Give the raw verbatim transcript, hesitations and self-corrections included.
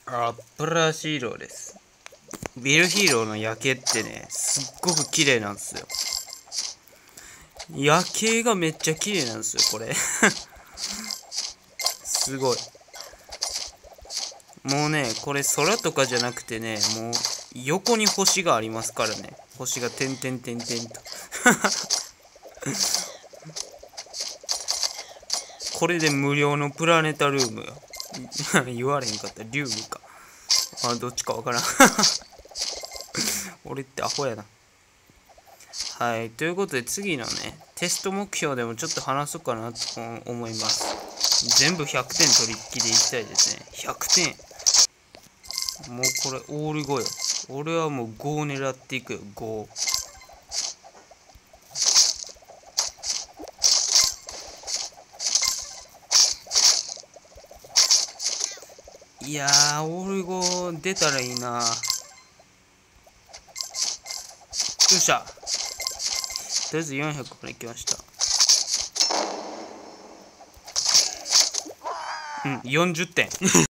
あ、プラシーローです。ビルヒーローの夜景ってね、すっごく綺麗なんですよ。夜景がめっちゃ綺麗なんですよ、これ。すごい。もうね、これ空とかじゃなくてね、もう横に星がありますからね。星が点々点々と。これで無料のプラネタルームよ。言われへんかった。リュームか。あ、どっちかわからん。俺ってアホやな。はい。ということで次のね、テスト目標でもちょっと話そうかなと思います。全部ひゃくてん取りっきりでいきたいですね。ひゃくてん。もうこれオールごよ。俺はもうごを狙っていくよ。ご。いやー、オールご出たらいいな。よっしゃ。とりあえずよんひゃくまで来ました。うん、よんじゅってん。